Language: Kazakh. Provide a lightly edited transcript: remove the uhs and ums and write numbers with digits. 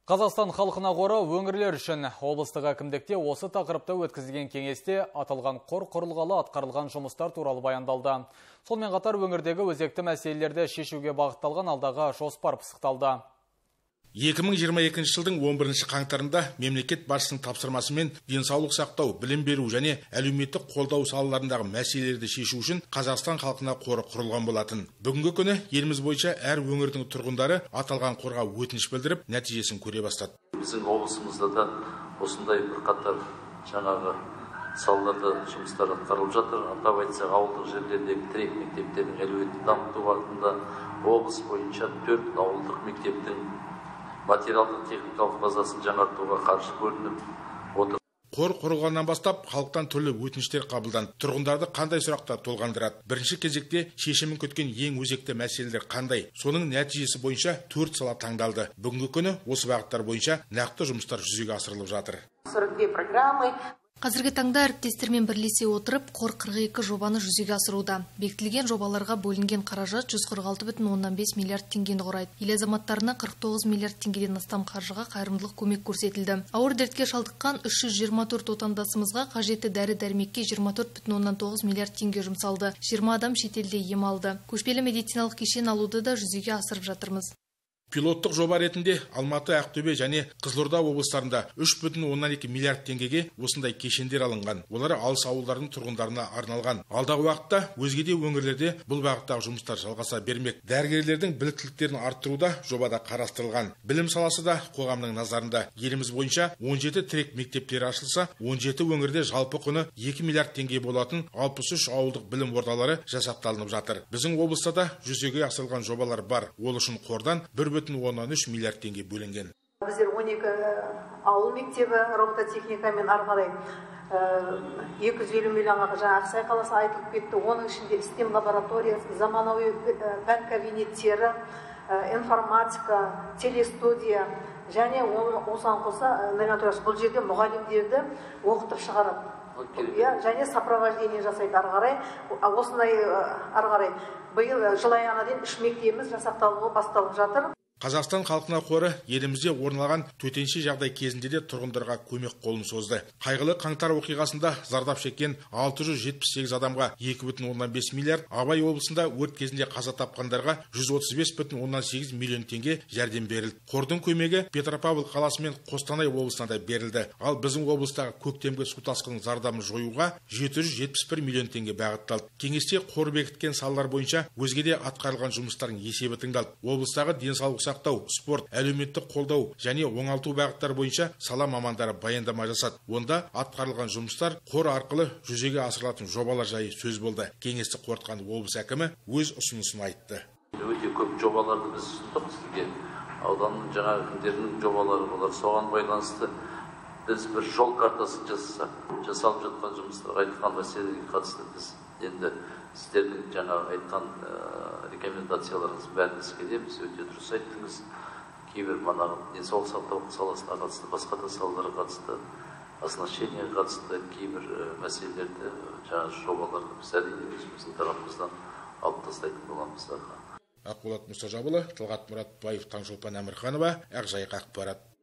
Қазақстан халқына қоры өңірлер үшін облыстық әкімдікте осы тақырыпта өткізілген кеңесте аталған қор құрылғалы атқарылған жұмыстар туралы баяндалды. Сонымен қатар өңірдегі өзекті мәселелерді шешуге бағытталған алдағы жоспар пысықталды. 2022 жылдың 11 қаңтарында мемлекет басшысының тапсырмасымен денсаулық сақтау, білім беру және әлеуметтік қолдау салаларындағы мәселелерді шешу үшін Қазақстан халқына қоры құрылған болатын. Бүгінгі күні еліміз бойынша әр өңірдің тұрғындары аталған қорға өтініш білдіріп, нәтижесін көре бастады. Біздің облысымызда да осындай бірқатар жаңағы салаларда жұмыстар атқарылып жатыр. Атап айтсақ, ауылдық жерлердегі тірек мектептердің әлеуетін дамыту бағытында облыс бойынша 4 ауылдық мектептің материалдық техникалық базасын жаңартуға қаржы бөлініп отыр. Қор құрылғаннан бастап халықтан түрлі өтініштер қабылданды. Тұрғындарды қандай сұрақтар толғандырады? Бірінші кезекте шешімін күткен ең өзекті мәселелер қандай? Соның нәтижесі бойынша 4 сала таңдалды. Бүгінгі күні осы бағыттар бойынша нақты жұмыстар жүзеге асырылып жатыр. 42 программы. Қазіргі таңда әріптестермен бірлесе отырып, қор 42 жобаны жүзеге асыруда. Бекітілген жобаларға бөлінген қаражат 146,5 миллиард теңгені құрайды. Ел азаматтарына 49 миллиард теңгеден астам қаржыға қайырымдылық көмек көрсетілді. Ауыр дертке шалдыққан 324 отандасымызға қажетті дәрі-дәрмекке 24,9 миллиард теңге жұмсалды. 20 адам шетелде ем алды. Көшпелі медициналық кешен алуды да жүзеге асырып жатырмыз. Пилоттық жоба ретінде Алматы, Ақтөбе және Қызылорда облыстарында 3,2 миллиард теңгеге осындай кешендер алынған. Олар алыс ауылдардың тұрғындарына арналған. Алдағы уақытта өзге де өңірлерде бұл бағыттағы жұмыстар жалғаса бермек. Дәрігерлердің біліктіліктерін арттыруда жобада қарастырылған. Білім саласы да қоғамның назарында. Еліміз бойынша 17 тірек мектептері ашылса, 17 өңірде жалпы құны 2 миллиард теңге болатын 63 ауылдық білім ордалары жасақталынып жатыр. Біздің облыста да жүзеге асырылған жобалар бар. Ол үшін қордан 1,13 миллиард теңге бөлінген. Біздер 12 ауыл мектебі робототехникамен арқарай 250 миллионға жаңа Ақсай қаласы айтылып кетті. Оның ішінде STEM лабораториясы, заманауи пән кабинеттері, информатика, телестудия және осыған қоса бұл жерде мұғалімдерді оқытып шығарады. Және сопровождение жасайды арғарай. Осындай арғарай биыл жыл аяғына дейін 3 мектебіміз жасақталуға басталып жатыр. Қазақстан халқына қоры елімізде орын алған төтенше жағдай кезінде де тұрғындарға көмек қолын созды. Қайғылы қаңтар оқиғасында зардап шеккен 678 адамға 2,15 миллиард, Абай облысында өрт кезінде қаза тапқандарға 135,8 миллион теңге жәрдем берілді. Қордың көмегі Петропавл қаласы мен Қостанай облысына да берілді. Ал біздің облыстағы көктемгі су тасқынының зардабын жоюға 771 миллион теңге бағытталды. Кеңесте қор бекіткен салалар бойынша өзге де атқарылған жұмыстардың есебі тыңдалды. Облыстағы денсаулық сақтау, спорт, әлеуметтік қолдау және оңалту бағыттар бойынша сала мамандары баяндама жасады. Онда атқарылған жұмыстар қор арқылы жүзеге асырылатын жобалар жайы сөз болды. Кеңесті қорытқан облыс әкімі өз ұсынысын айтты. Өте көп жобаларды біз ұсындық сізге. Ауданның жаңа әкімдерінің жобалары болар. Соған байланысты біз бір жол картасын жасасақ, жасалып жатқан жұмыстарға айтқан мәселеге қатысты біз енді сіздердің жаңа айтқан рекомендацияларыңыз бәрін ескереміз. Өте дұрыс айттыңыз. Кейбір денсаулық сақтау саласына қатысты, басқа да салаларға қатысты, оснащениеге қатысты кейбір мәселелерді, жаңа жобаларды біз әрине өзіміздің тарапымыздан алып тастайтын боламыз. Ақболат Мұсажабылы, Талғат Мұратбаев, Таңшолпан Әмірханова, Ақжайық ақпарат.